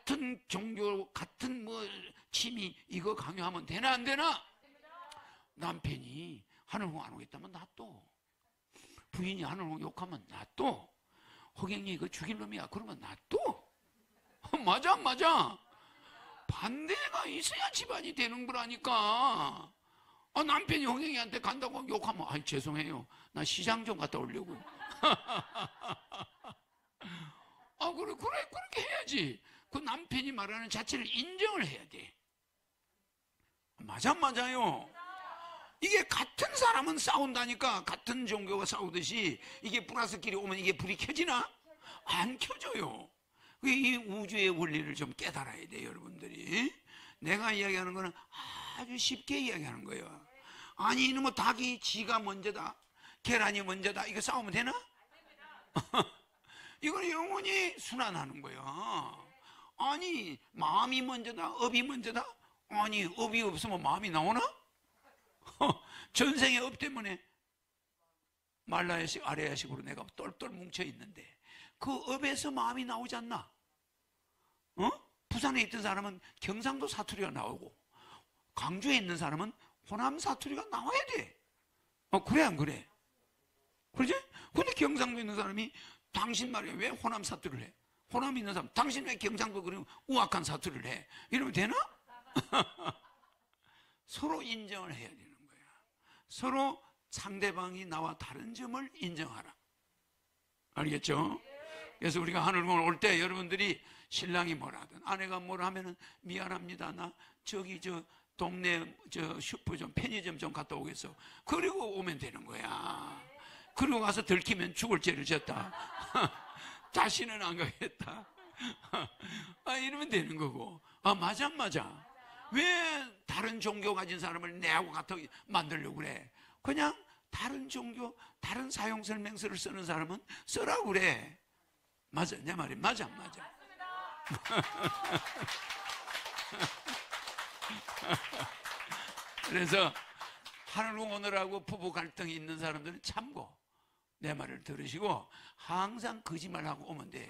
같은 종교, 같은 취미 이거 강요하면 되나 안 되나? 남편이 하늘홍 안 오겠다면 놔둬. 부인이 하늘홍 욕하면 놔둬. 허경이 이거 죽일 놈이야 그러면 놔둬. 맞아 안 맞아? 반대가 있어야 집안이 되는 거라니까. 남편이 허경이한테 간다고 욕하면 아이 죄송해요 나 시장 좀 갔다 오려고요. 그래 그렇게 해야지. 그 남편이 말하는 자체를 인정을 해야 돼. 맞아 맞아요. 이게 같은 사람은 싸운다니까. 같은 종교가 싸우듯이 이게 플러스끼리 오면 이게 불이 켜지나? 안 켜져요. 이 우주의 원리를 좀 깨달아야 돼요 여러분들이. 내가 이야기하는 거는 아주 쉽게 이야기하는 거예요. 아니 이놈의 닭이 지가 먼저다 계란이 먼저다 이거 싸우면 되나? 이건 영원히 순환하는 거야. 아니 마음이 먼저다 업이 먼저다? 아니 업이 없으면 마음이 나오나? 전생의 업 때문에 말라야식 아래야식으로 내가 똘똘 뭉쳐 있는데 그 업에서 마음이 나오지 않나? 부산에 있던 사람은 경상도 사투리가 나오고 광주에 있는 사람은 호남 사투리가 나와야 돼. 그래 안 그래? 그러지? 근데 경상도에 있는 사람이 당신 말이야 왜 호남 사투리를 해? 호남에 있는 사람 당신 왜 경상도 그리고 우악한 사투리를 해? 이러면 되나? 서로 인정을 해야 되는 거야. 서로 상대방이 나와 다른 점을 인정하라. 알겠죠? 그래서 우리가 하늘공을 올 때 여러분들이 신랑이 뭐라 하든 아내가 뭐라 하면은 미안합니다 나 저기 동네 슈퍼 편의점 좀 갔다 오겠어. 그리고 오면 되는 거야. 그리고 가서 들키면 죽을 죄를 졌다. 다시는 안 가겠다. 이러면 되는 거고. 맞아 맞아. 왜 다른 종교 가진 사람을 내하고 같아 만들려고 그래? 그냥 다른 종교 다른 사용 설명서를 쓰는 사람은 쓰라고 그래. 맞아 내 말이 맞아 맞아. 그래서 하늘공 오늘하고 부부 갈등이 있는 사람들은 참고 내 말을 들으시고 항상 거짓말하고 오면 돼.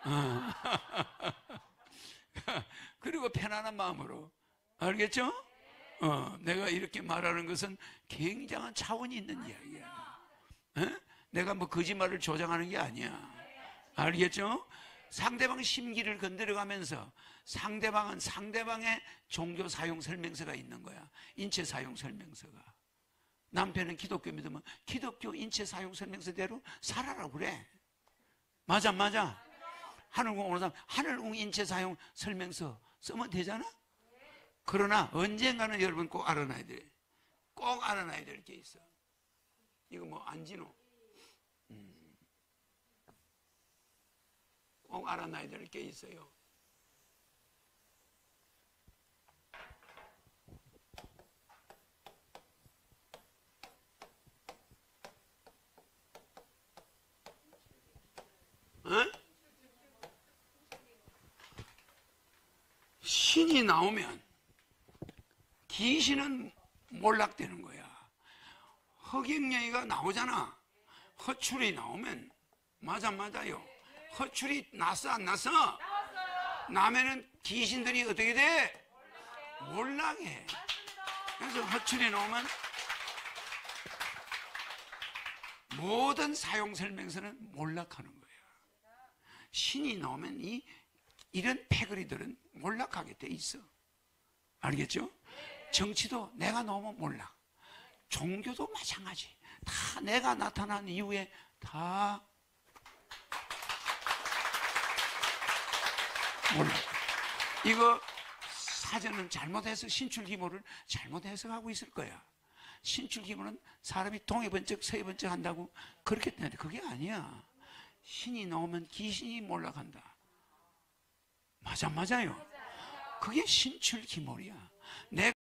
그리고 편안한 마음으로. 알겠죠? 내가 이렇게 말하는 것은 굉장한 차원이 있는 이야기야. 내가 거짓말을 조장하는 게 아니야. 알겠죠? 상대방 심기를 건드려가면서 상대방은 상대방의 종교 사용 설명서가 있는 거야. 인체 사용 설명서가. 남편은 기독교 믿으면 기독교 인체 사용 설명서대로 살아라고 그래. 맞아 맞아. 하늘공 오는 사람 하늘공 인체 사용 설명서 쓰면 되잖아. 그러나 언젠가는 여러분 꼭 알아놔야 돼. 꼭 알아놔야 될 게 있어. 이거 안진호 꼭 알아놔야 될 게 있어요. 신이 나오면 귀신은 몰락되는 거야. 허경영이가 나오잖아. 허출이 나오면 맞아요. 허출이 났어 안 났어? 나면은 귀신들이 어떻게 돼? 몰락해. 그래서 허출이 나오면 모든 사용 설명서는 몰락하는 거예요. 신이 나오면 이런 패거리들은 몰락하게 돼 있어. 알겠죠? 정치도 내가 나오면 몰락. 종교도 마찬가지. 다 내가 나타난 이후에 다 몰락. 이거 사전은 잘못해서 신출기모를 잘못 해석하고 있을 거야. 신출기모는 사람이 동해번쩍 서해번쩍 한다고 그렇게 되는데 그게 아니야. 신이 나오면 귀신이 몰락한다. 맞아요. 그게 신출기몰이야.